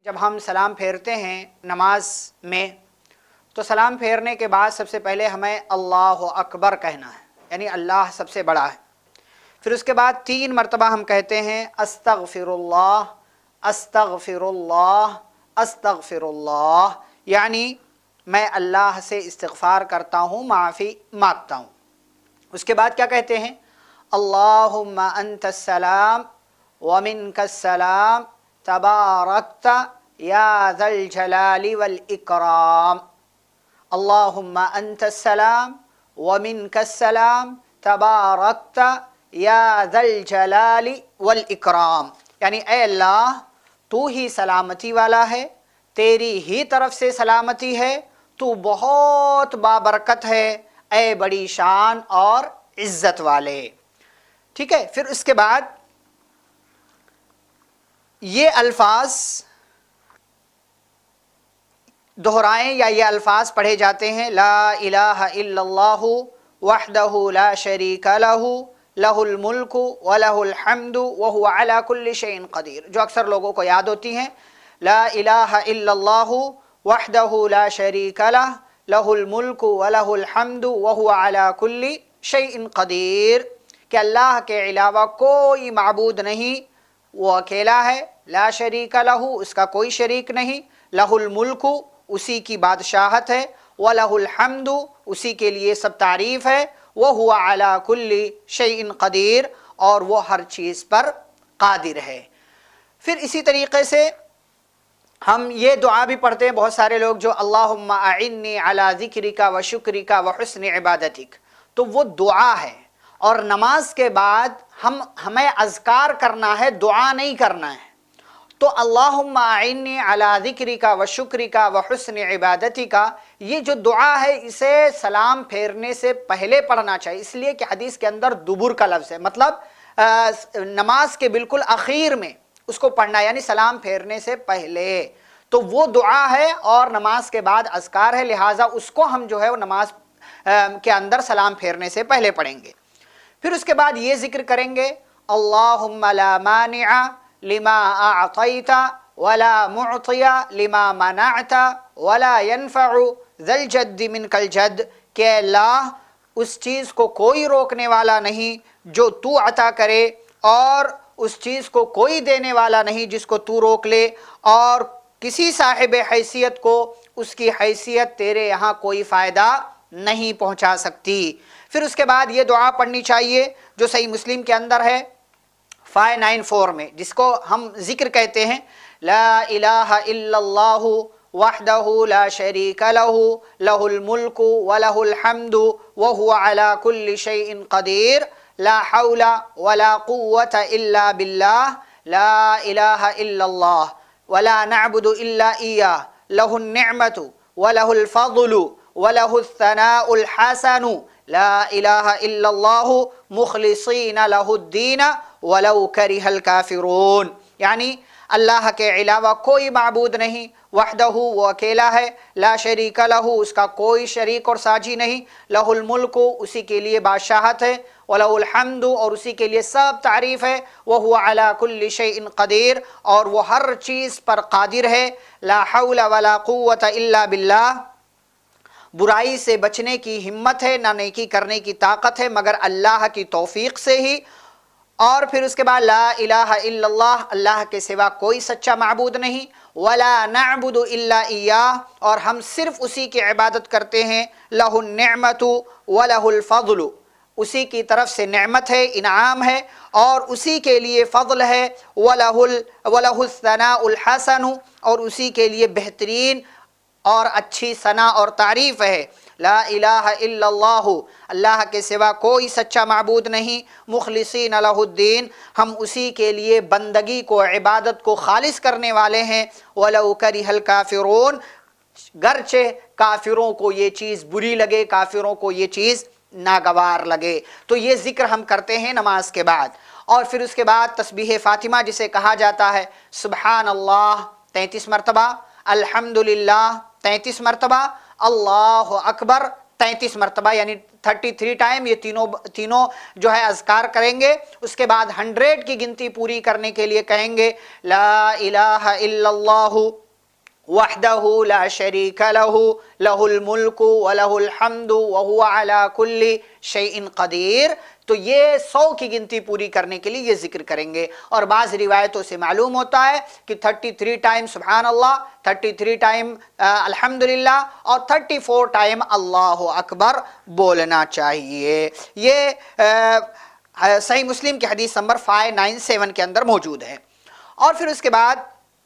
جب ہم سلام پھیرتے ہیں نماز میں تو سلام پھیرنے کے بعد سب سے پہلے ہمیں اللہ اکبر کہنا ہے، یعنی اللہ سب سے بڑا ہے۔ پھر اس کے بعد 3 مرتبہ ہم کہتے ہیں استغفر اللہ استغفر اللہ استغفر اللہ، یعنی میں اللہ سے استغفار کرتا ہوں، معافی مانگتا ہوں۔ اس کے بعد کیا کہتے ہیں؟ اللہم انت السلام ومنک السلام تبارکت یا ذا الجلال والاکرام، اللہم انت السلام ومنک السلام تبارکت یا ذا الجلال والاکرام، یعنی اے اللہ تو ہی سلامتی والا ہے، تیری ہی طرف سے سلامتی ہے، تو بہت بابرکت ہے، اے بڑی شان اور عزت والے۔ ٹھیک ہے، پھر اس کے بعد یہ الفاظ دہرائیں یا یہ الفاظ پڑھے جاتے ہیں، لا الہ الا اللہ وحدہ لا شریک لہ لہ الملک ولہ الحمد وہو علی کل شیء قدیر، جو اکثر لوگوں کو یاد ہوتی ہیں۔ لا الہ الا اللہ وحدہ لا شریک لہ لہ الملک ولہ الحمد وہو علی کل شیء قدیر، کہ اللہ کے علاوہ کوئی معبود نہیں، وہ اکیلا ہے، لا شریک لہ اس کا کوئی شریک نہیں، لہ الملک اسی کی بادشاہت ہے، وَلَهُ الْحَمْدُ اسی کے لیے سب تعریف ہے، وَهُوَ عَلَى كُلِّ شَيْءٍ قدیر اور وہ ہر چیز پر قادر ہے۔ پھر اسی طریقے سے ہم یہ دعا بھی پڑھتے ہیں بہت سارے لوگ، جو اللہم اعنی علی ذکرک و شکرک و حسن عبادتک، تو وہ دعا ہے، اور نماز کے بعد ہمیں اذکار کرنا ہے، دعا نہیں کرنا ہے۔ تو اللہم اعنی علی ذکرک و شکرک و حسن عبادتک، یہ جو دعا ہے اسے سلام پھیرنے سے پہلے پڑھنا چاہیے، اس لیے کہ حدیث کے اندر دبر کا لفظ ہے، مطلب نماز کے بالکل اخیر میں اس کو پڑھنا، یعنی سلام پھیرنے سے پہلے۔ تو وہ دعا ہے اور نماز کے بعد اذکار ہے، لہٰذا اس کو ہم جو ہے وہ نماز کے اندر سلام پھیرنے سے پہلے پڑھیں گے۔ پھر اس کے بعد یہ ذکر کریں گے، اللہم لا مانع لما اعطیت ولا معطی لما منعت ولا ينفع ذا الجد منک الجد، کہ اللہ اس چیز کو کوئی روکنے والا نہیں جو تو عطا کرے، اور اس چیز کو کوئی دینے والا نہیں جس کو تو روک لے، اور کسی صاحب حیثیت کو اس کی حیثیت تیرے یہاں کوئی فائدہ نہیں پہنچا سکتی۔ پھر اس کے بعد یہ دعا پڑھنی چاہیے جو صحیح مسلم کے اندر ہے 594 میں، جس کو ہم ذکر کہتے ہیں، لا الہ الا اللہ وحدہ لا شریک لہ لہ الملک ولہ الحمد وہو علی کل شیء قدیر، لا حول ولا قوة الا باللہ، لا الہ الا اللہ ولا نعبد الا ایاہ، لہ النعمت ولہ الفضل ولہ الثناء الحسن، لا الہ الا اللہ مخلصین لہ الدین ولو کرہ الکافرون، یعنی اللہ کے علاوہ کوئی معبود نہیں، وحدہ وہ اکیلا ہے، لا شریک لہ اس کا کوئی شریک اور ساجی نہیں، لہ الملک اسی کے لیے بادشاہت ہے، وَلَهُ الْحَمْدُ اور اسی کے لیے سب تعریف ہے، وَهُوَ عَلَى كُلِّ شَيْءٍ قدیر اور وہ ہر چیز پر قادر ہے، لا حول ولا قوة الا باللہ، برائی سے بچنے کی ہمت ہے نہ نیکی کرنے کی طاقت ہے مگر اللہ کی توفیق سے ہی۔ اور پھر اس کے بعد لا الہ الا اللہ، اللہ کے سوا کوئی سچا معبود نہیں، ولا نعبد الا ایاہ اور ہم صرف اسی کی عبادت کرتے ہیں، لہ النعمت ولہ الفضل اسی کی طرف سے نعمت ہے، انعام ہے، اور اسی کے لیے فضل ہے، وَلَهُ الثَّنَاءُ الْحَسَنُ اور اسی کے لیے بہترین اور اچھی ثنا اور تعریف ہے، لا الہ الا اللہ اللہ کے سوا کوئی سچا معبود نہیں، مخلصین لہ الدین ہم اسی کے لیے بندگی کو عبادت کو خالص کرنے والے ہیں، وَلَوْ كَرِهَ الْكَافِرُونَ گرچہ کافروں کو یہ چیز بری لگے، کافروں کو یہ چیز ناگوار لگے۔ تو یہ ذکر ہم کرتے ہیں نماز کے بعد، اور پھر اس کے بعد تسبیح فاطمہ جسے کہا جاتا ہے، سبحان اللہ 33 مرتبہ، الحمدللہ 33 مرتبہ، اللہ اکبر 33 مرتبہ یعنی 33 ٹائم یہ تینوں جو ہے اذکار کریں گے. اس کے بعد 100 کی گنتی پوری کرنے کے لیے کہیں گے لا الہ الا اللہ وحدہ لا شریک لہ لہ الملک ولہ الحمد وہو علی کل شیء قدیر. تو یہ 100 کی گنتی پوری کرنے کے لیے یہ ذکر کریں گے. اور بعض روایتوں سے معلوم ہوتا ہے کہ 33 ٹائم سبحان اللہ، 33 ٹائم الحمدللہ اور 34 ٹائم اللہ اکبر بولنا چاہیے. یہ صحیح مسلم کی حدیث نمبر 597 کے اندر موجود ہے. اور پھر اس کے بعد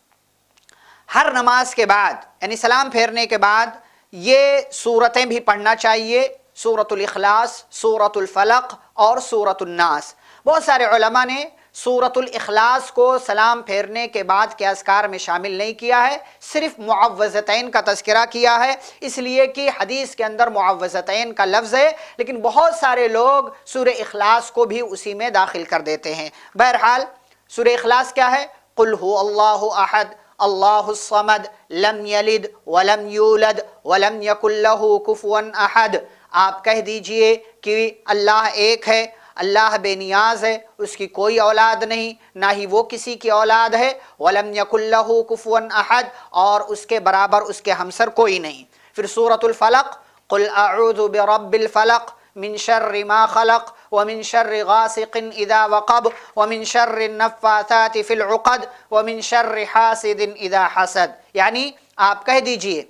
ہر نماز کے بعد یعنی سلام پھیرنے کے بعد یہ سورتیں بھی پڑھنا چاہیے، سورۃ الاخلاص، سورۃ الفلق اور سورۃ الناس. بہت سارے علماء نے سورۃ الاخلاص کو سلام پھیرنے کے بعد کے اذکار میں شامل نہیں کیا ہے، صرف معوذتین کا تذکرہ کیا ہے، اس لیے کہ حدیث کے اندر معوذتین کا لفظ ہے، لیکن بہت سارے لوگ سورہ اخلاص کو بھی اسی میں داخل کر دیتے ہیں. بہرحال سورہ اخلاص کیا ہے؟ قل هو اللہ احد اللہ الصمد لم یلد ولم یولد ولم یکن لہ کفوا احد. آپ کہہ دیجئے کہ اللہ ایک ہے، اللہ بے نیاز ہے، اس کی کوئی اولاد نہیں، نہ ہی وہ کسی کی اولاد ہے. وَلَمْ يَكُنْ لَهُ كُفُوًا أَحَدٌ، اور اس کے برابر اس کے ہمسر کوئی نہیں. پھر سورۃ الفلق قُلْ أَعُوذُ بِرَبِّ الْفَلَقِ مِنْ شَرِّ مَا خَلَقَ وَمِنْ شَرِّ غَاسِقٍ إِذَا وَقَبَ وَمِنْ شَرِّ النَّفَّاثَاتِ فِي الْعُقَدِ وَمِنْ شَرِّ حَاسِدٍ إِذَا حَسَدَ. یعنی آپ کہہ دیجئے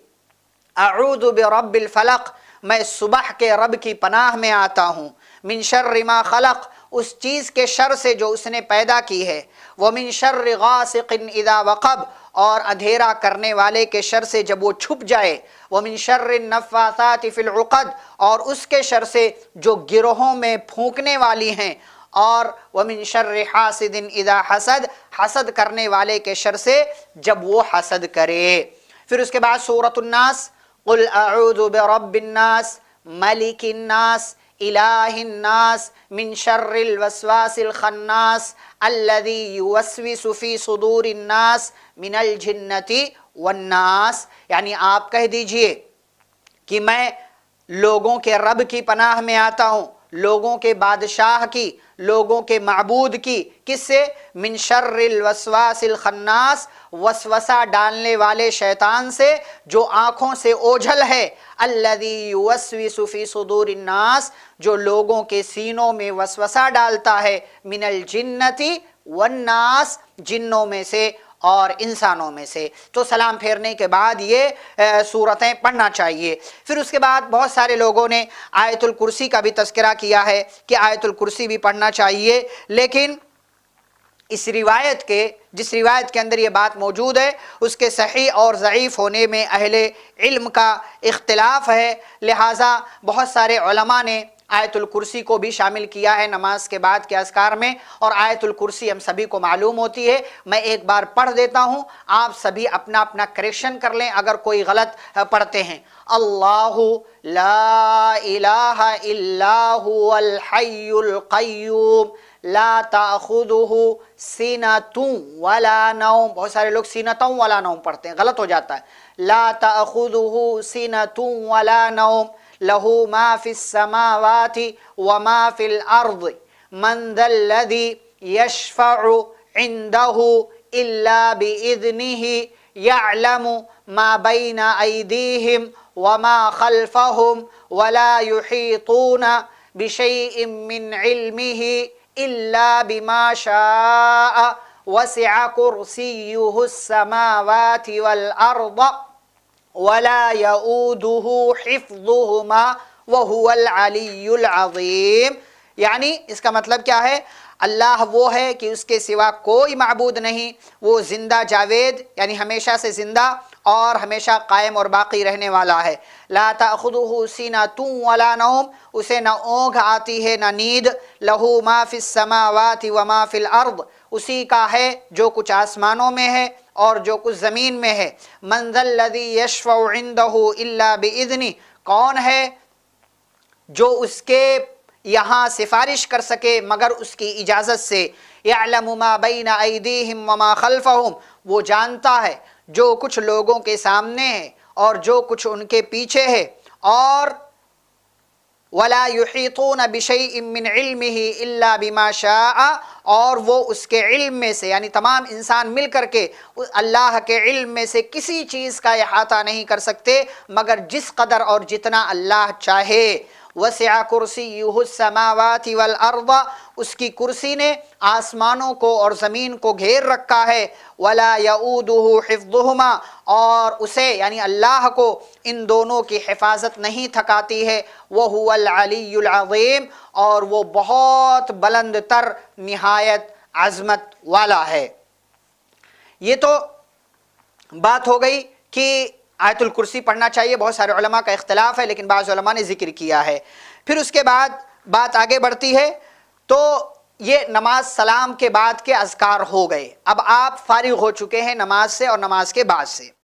اعوذ برب الفلق، میں صبح کے رب کی پناہ میں آتا ہوں، من شر ما خلق، اس چیز کے شر سے جو اس نے پیدا کی ہے، ومن شر غاسق اذا وقب، اور اندھیرا کرنے والے کے شر سے جب وہ چھپ جائے، ومن شر النفاثات فی العقد، اور اس کے شر سے جو گروہوں میں پھونکنے والی ہیں، اور ومن شر حاسد اذا حسد، حسد کرنے والے کے شر سے جب وہ حسد کرے. پھر اس کے بعد سورۃ الناس قل اعوذ برب الناس ملک الناس الہ الناس من شر الوسواس الخناس الذی یوسوس فی صدور الناس من الجنۃ والناس. یعنی آپ کہہ دیجئے کہ میں لوگوں کے رب کی پناہ میں آتا ہوں، لوگوں کے بادشاہ کی، لوگوں کے معبود کی. کس سے؟ من شر الوسواس الخناس، وسوسہ ڈالنے والے شیطان سے جو آنکھوں سے اوجھل ہے. الذی یوسوس فی صدور الناس، جو لوگوں کے سینوں میں وسوسہ ڈالتا ہے. من الجنۃ والناس، جنوں میں سے اور انسانوں میں سے. تو سلام پھیرنے کے بعد یہ سورتیں پڑھنا چاہیے. پھر اس کے بعد بہت سارے لوگوں نے آیت الکرسی کا بھی تذکرہ کیا ہے کہ آیت الکرسی بھی پڑھنا چاہیے، لیکن اس روایت کے جس روایت کے اندر یہ بات موجود ہے اس کے صحیح اور ضعیف ہونے میں اہل علم کا اختلاف ہے. لہٰذا بہت سارے علماء نے آیت الکرسی کو بھی شامل کیا ہے نماز کے بعد کے اذکار میں. اور آیت الکرسی ہم سبھی کو معلوم ہوتی ہے، میں ایک بار پڑھ دیتا ہوں، آپ سبھی اپنا اپنا کریکشن کر لیں اگر کوئی غلط پڑھتے ہیں. اللہ لا الہ الا هو الحی القیوم لا تأخذہ سینۃ ولا نوم. بہت سارے لوگ سینۃ ولا نوم پڑھتے ہیں، غلط ہو جاتا ہے. لا تأخذہ سینۃ ولا نوم لہ ما فی السماوات وما فی الارض من ذا الذی یشفع عندہ الا باذنہ یعلم ما بین ایدیہم وما خلفہم ولا یحیطون بشیء من علمہ الا بما شاء وسع کرسیہ السماوات والارض ولا یؤودہ حفظہما وہو العلی العظیم. یعنی اس کا مطلب کیا ہے؟ اللہ وہ ہے کہ اس کے سوا کوئی معبود نہیں، وہ زندہ جاوید یعنی ہمیشہ سے زندہ اور ہمیشہ قائم اور باقی رہنے والا ہے. لا تأخذہ سینۃ ولا نوم، اسے نہ اونگھ آتی ہے نہ نیند. لہ ما فی السماوات وما فی الارض، اسی کا ہے جو کچھ آسمانوں میں ہے اور جو کچھ زمین میں ہے. من ذا الذی یشفع عندہ الا باذنہ، کون ہے جو اس کے یہاں سفارش کر سکے مگر اس کی اجازت سے. یعلم ما بین ایدیہم وما خلفہم، وہ جانتا ہے جو کچھ لوگوں کے سامنے ہے اور جو کچھ ان کے پیچھے ہے. اور ولا یحیطون بشیء من علمہ الا بما شاء، اور وہ اس کے علم میں سے، یعنی تمام انسان مل کر کے اللہ کے علم میں سے کسی چیز کا احاطہ نہیں کر سکتے مگر جس قدر اور جتنا اللہ چاہے۔ وسع کرسیہ السماوات والارض، اس کی کرسی نے آسمانوں کو اور زمین کو گھیر رکھا ہے۔ ولا یؤودہ حفظہما، اور اسے یعنی اللہ کو ان دونوں کی حفاظت نہیں تھکاتی ہے۔ وہو العلی العظیم، اور وہ بہت بلند تر نہایت عظمت والا ہے۔ یہ تو بات ہو گئی کہ آیت الکرسی پڑھنا چاہیے، بہت سارے علماء کا اختلاف ہے لیکن بعض علماء نے ذکر کیا ہے۔ پھر اس کے بعد بات آگے بڑھتی ہے، تو یہ نماز سلام کے بعد کے اذکار ہو گئے۔ اب آپ فارغ ہو چکے ہیں نماز سے اور نماز کے بعد سے۔